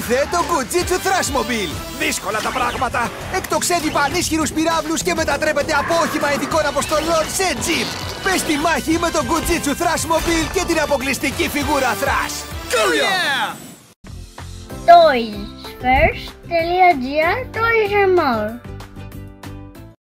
Ήρθε το Gujitsu Thrashmobile! Δύσκολα τα πράγματα! Εκτοξεύει πανίσχυρους πυράβλους και μετατρέπεται από όχημα ειδικών αποστολών σε jeep! Πες τη μάχη με το Gujitsu Thrashmobile και την αποκλειστική φιγούρα Thrash! Yeah! Toysfirst.gr Toys are more.